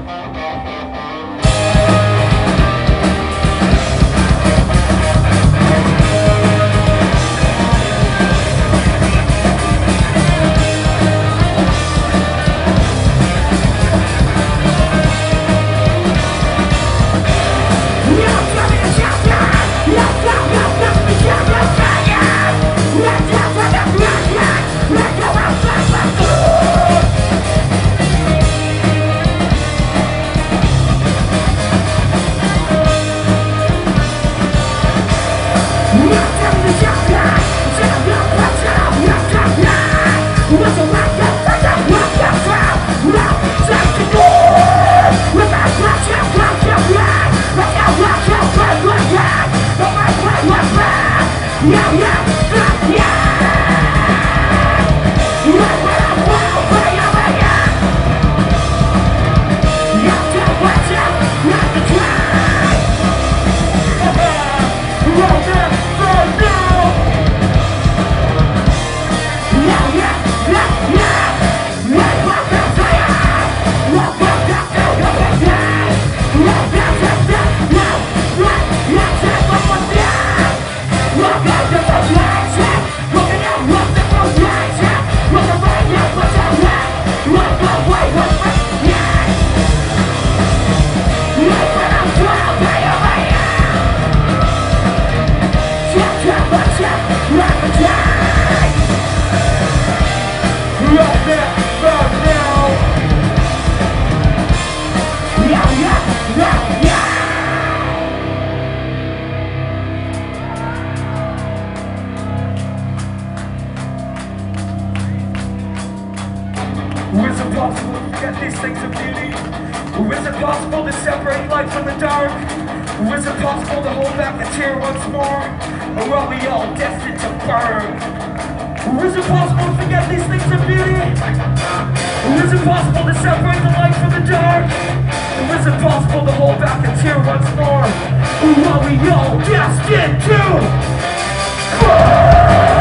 Is it possible to get these things of beauty? Is it possible to separate light from the dark? Is it possible to hold back a tear once more? Or are we all destined to burn? Is it possible to forget these things of beauty? Is it possible to separate the light from the dark? Is it possible to hold back a tear once more? Or are we all destined to burn?